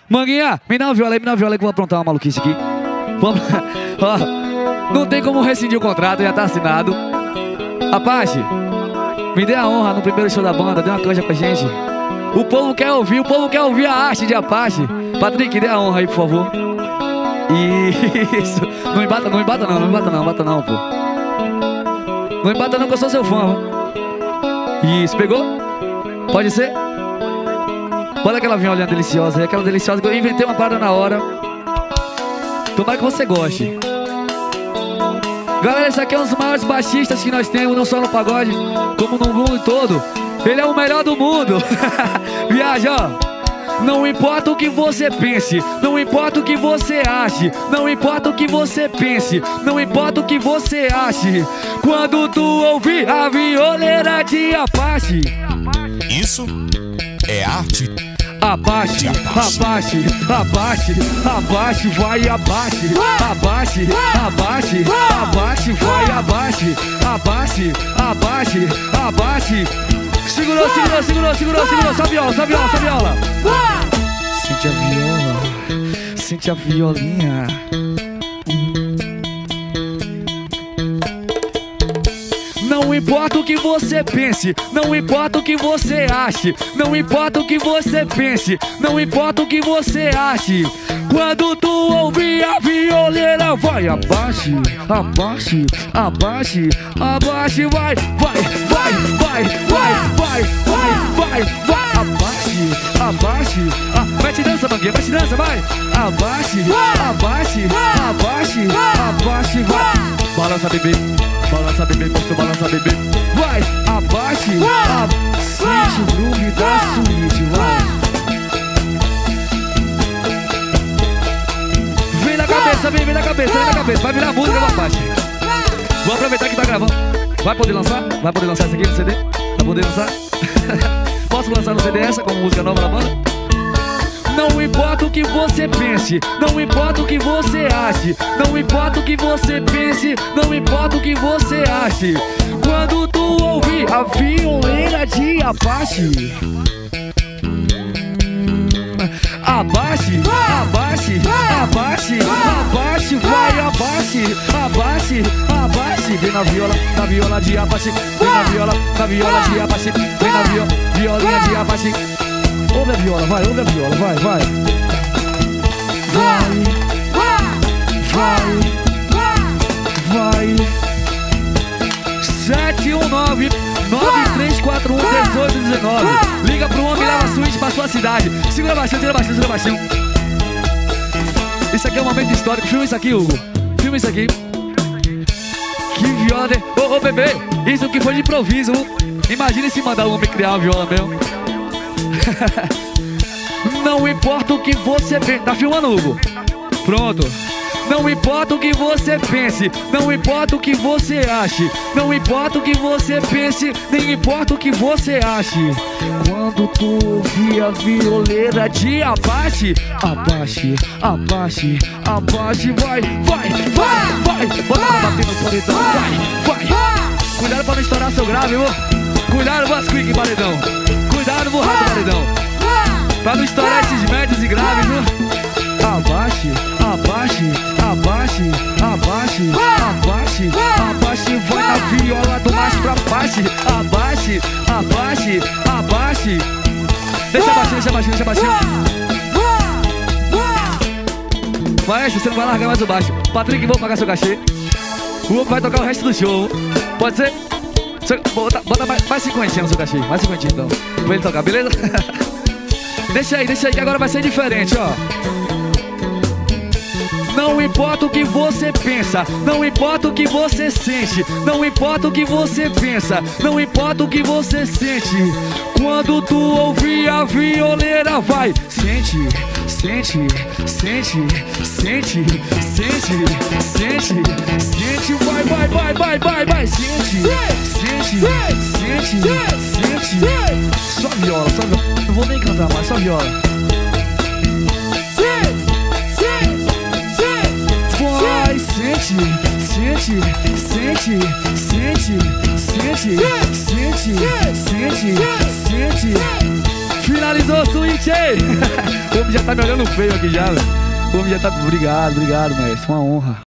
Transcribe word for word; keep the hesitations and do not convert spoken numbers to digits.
Manguinha, me dá uma viola aí, me dá uma viola aí que eu vou aprontar uma maluquice aqui. Vamos. Ó, não tem como rescindir o contrato, já tá assinado. Apache, me dê a honra no primeiro show da banda, dê uma canja com a gente. O povo quer ouvir, o povo quer ouvir a arte de Apache. Patrick, dê a honra aí, por favor. Isso. Não embata, não embata não, não embata não, embata não, pô. Não embata não que eu sou seu fã, ó. Isso, pegou? Pode ser? Bota aquela violinha deliciosa aí, aquela deliciosa que eu inventei uma parada na hora. Tomara que você goste. Galera, esse aqui é um dos maiores baixistas que nós temos, não só no pagode, como no mundo todo. Ele é o melhor do mundo. Viaja, ó. Não importa o que você pense, não importa o que você ache, não importa o que você pense, não importa o que você ache. Quando tu ouvir a violeira de Apache, isso é arte. Abaixo, abaixo, abaixo, abaixo, vai abaixo, abaixo, abaixo, abaixo, vai abaixo, abaixo, abaixo, abaixo. Segurou, segurou, segurou, segurou, segurou, só viola, só viola, só viola. Sente a viola, sente a violinha. Não importa o que você pense, não importa o que você ache, não importa o que você pense, não importa o que você ache. Quando tu ouvir a violeira, vai abaixo, abaixo, abaixo, abaixo, vai, vai, vai, vai, vai, vai, vai, vai, vai, abaixo, abaixo, ah, mete dança, manguinha, mete dança, vai, abaixo, abaixo, abaixo, abaixo, vai, balança, bebê. Balança, bebê, gosto, balança, bebê. Vai, abaixo, ab... sente o groove da suíte, vai. Vem na cabeça, vem, vem na cabeça, vem na cabeça. Vai virar música, Apache. Vou aproveitar que tá gravando. Vai poder lançar? Vai poder lançar essa aqui no C D? Vai poder lançar? Posso lançar no C D essa como música nova da banda? Não importa o que você pense, não importa o que você ache, não importa o que você pense, não importa o que você ache. Quando tu ouvir a violeira de Apache, abaixe, abaixe, abaixe, abaixe, vai, abaixe, abaixe, abaixe. Vem na viola, na viola de Apache, vem na viola, na viola de Apache, vem na viola, violinha de Apache. Ouve a viola, vai, ouve a viola, vai, vai. Vai, vai, vai. sete um nove, nove três quatro um, um oito um nove. Liga pro homem, leva a suíte pra sua cidade. Segura baixinho, segura baixinho, segura baixinho. Isso aqui é um momento histórico. Filma isso aqui, Hugo. Filma isso aqui. Que viola, né? Ô, ô, bebê, isso aqui foi de improviso. Imagina se mandar o homem criar uma viola mesmo. Não importa o que você pense. Tá filmando, Hugo? Pronto. Não importa o que você pense, não importa o que você ache, não importa o que você pense, nem importa o que você ache. Quando tu ouvir a violeira de Apache, abaixe, abaixe, abaixe, vai, vai, vai, vai. Bota pra bater no paredão, vai, vai. Cuidado pra não estourar seu grave, viu? Cuidado, Vasquick, paredão. Cuidado, borrado, paredão. Pra não estourar esses médios e graves, viu? Abaixe, abaixe, abaixe, abaixe, abaixe, abaixe, vai na viola do mais pra baixo. Abaixe, abaixe, abaixe. Deixa baixinho, deixa baixinho, deixa baixinho. Maestro, você não vai largar mais o baixo. Patrick, vou pagar seu cachê. O outro vai tocar o resto do show. Pode ser? Bota, bota mais, mais cinquentinha no seu cachê. Mais cinquentinha então. Pra ele tocar, beleza? Deixa aí, deixa aí que agora vai ser diferente, ó. Não importa o que você pensa, não importa o que você sente, não importa o que você pensa, não importa o que você sente. Quando tu ouvir a violeira, vai. Sente, sente, sente, sente, sente, sente, sente, vai, vai, vai, vai, vai, vai. Sente, sente, sente, sente. Só viola, só viola. Não vou nem cantar mais, só viola. Vai, sente, sente, sente, sente, sente, sente, sente, sente. Finalizou, Switch! O homem já tá me olhando feio aqui já, velho. O homem já tá... Obrigado, obrigado, mestre. Uma honra.